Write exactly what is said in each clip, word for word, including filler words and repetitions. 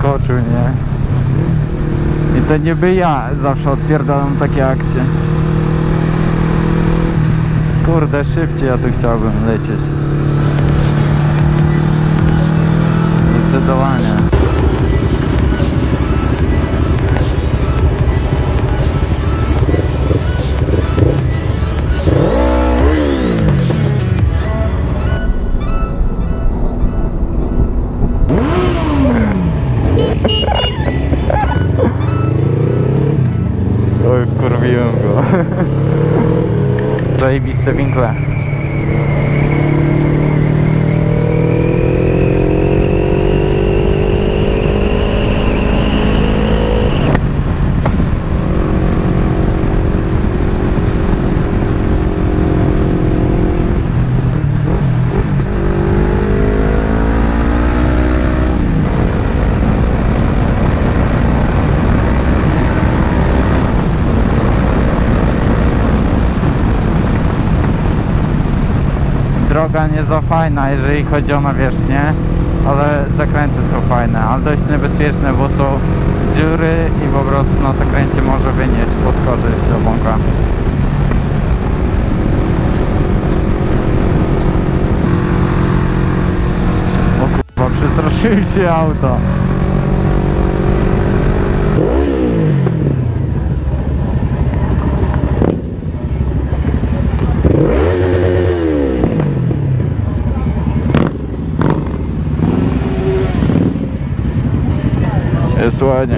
wyskoczył, nie? I to niby ja zawsze odpierdalam takie akcje. Kurde, szybciej ja tu chciałbym lecieć. Zdecydowanie. Oj, wkurwiłem go. Zajebiste winkle. Droga nie za fajna, jeżeli chodzi o nawierzchnię, ale zakręty są fajne, ale dość niebezpieczne, bo są dziury i po prostu na zakręcie może wynieść, podskoczyć do bąka. O kurwa, przestraszyłem się auto. Jest ładnie.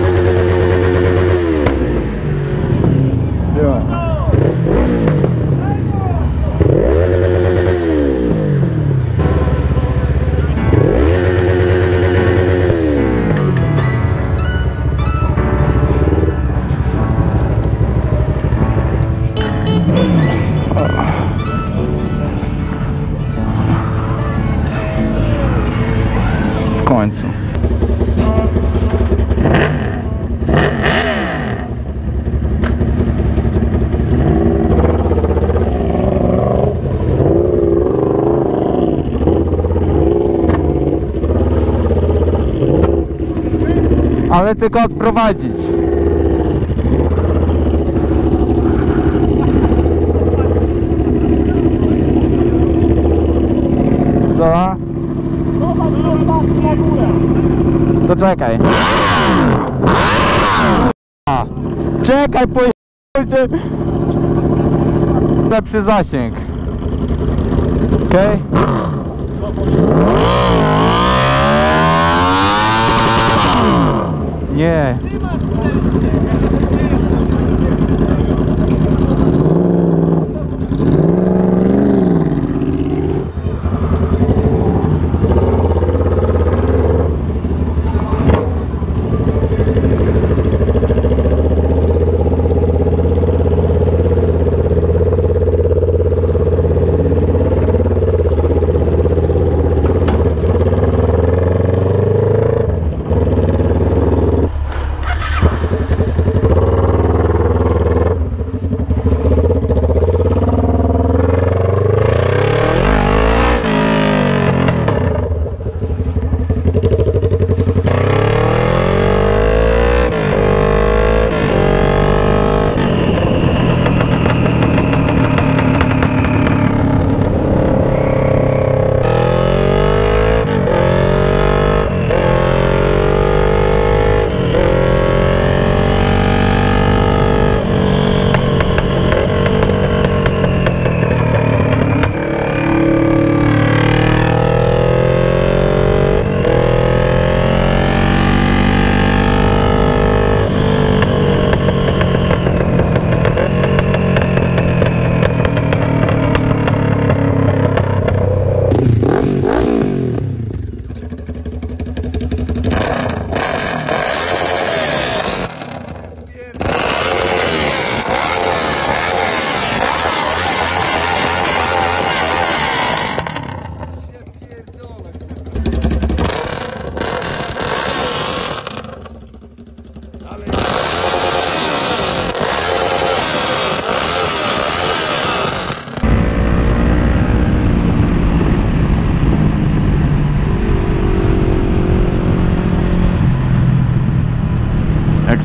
W końcu. Ale tylko odprowadzić. Co? To czekaj. A, czekaj, pojechać. Lepszy zasięg. Okej? Nie.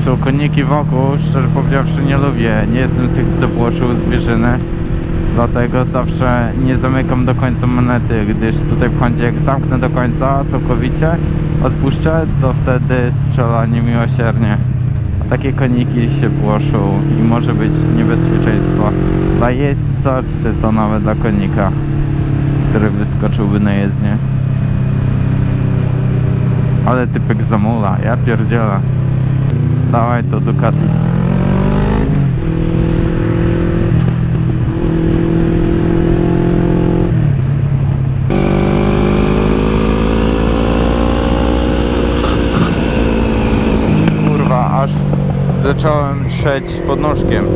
są koniki wokół, szczerze powiedziawszy nie lubię. Nie jestem z tych, co płoszył zwierzyny. Dlatego zawsze nie zamykam do końca monety, gdyż tutaj w Hondzie jak zamknę do końca całkowicie, odpuszczę, to wtedy strzela niemiłosiernie. A takie koniki się płoszą i może być niebezpieczeństwo dla jeźdźca, czy to nawet dla konika, który wyskoczyłby na jezdnię. Ale typek zamula, ja pierdzielę. Dawaj to Ducati. Kurwa, aż zacząłem trzeć pod nóżkiem.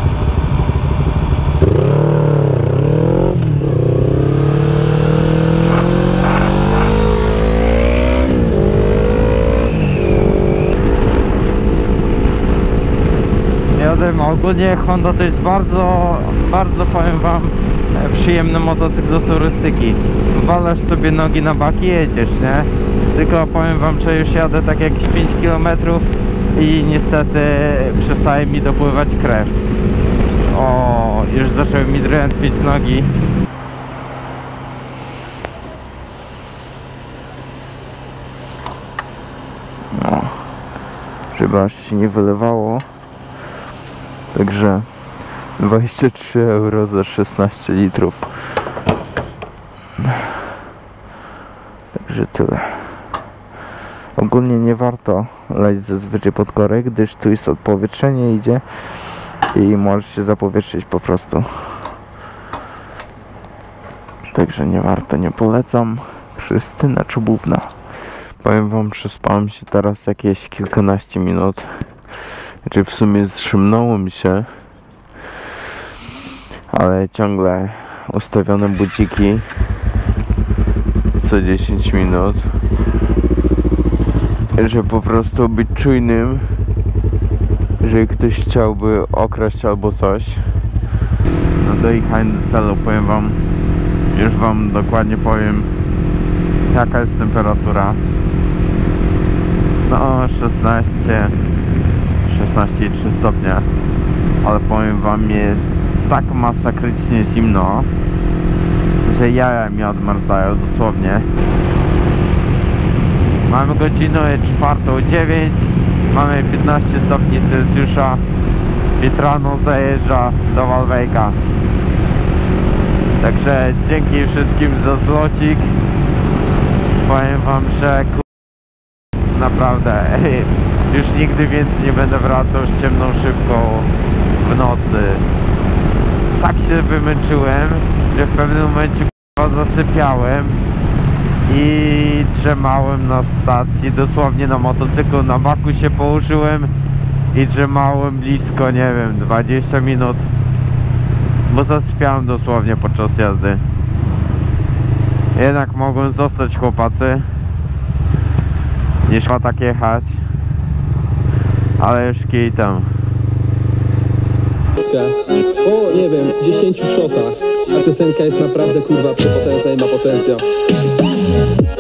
Ogólnie Honda to jest bardzo, bardzo powiem wam, przyjemny motocykl do turystyki. Walasz sobie nogi na baki i jedziesz, nie? Tylko powiem wam, że już jadę tak jakieś pięć kilometrów i niestety przestaje mi dopływać krew. O, już zaczęły mi drętwić nogi. No, żeby aż się nie wylewało. Także dwadzieścia trzy euro za szesnaście litrów. Także tyle. Ogólnie nie warto leć zazwyczaj pod korek, gdyż tu jest odpowietrzenie idzie i możesz się zapowietrzyć po prostu. Także nie warto, nie polecam. Krystyna Czubówna. Powiem wam, przespałem się teraz jakieś kilkanaście minut. Znaczy w sumie zszymnąło mi się, ale ciągle ustawione budziki co dziesięć minut, żeby po prostu być czujnym, jeżeli ktoś chciałby okraść albo coś. No dojechałem do celu, powiem wam, już wam dokładnie powiem, jaka jest temperatura. No szesnaście szesnaście i trzy stopnie, ale powiem wam, jest tak masakrycznie zimno, że jaja mi odmarzają dosłownie. Mamy godzinę czwartą dziewięć, mamy piętnaście stopni Celsjusza, Witrano zajeżdża do Walwejka. Także dzięki wszystkim za zlocik. Powiem wam, że naprawdę już nigdy więcej nie będę wracał z ciemną szybką w nocy. Tak się wymęczyłem, że w pewnym momencie k***a zasypiałem i drzemałem na stacji, dosłownie na motocyklu, na baku się położyłem i drzemałem blisko, nie wiem, dwadzieścia minut, bo zasypiałem dosłownie podczas jazdy. Jednak mogłem zostać, chłopacy, niż ma tak jechać, ale już kij tam. O, nie wiem, dziesięciu shotach. Ta piosenka jest naprawdę kurwa przepotężna i ma potencjał.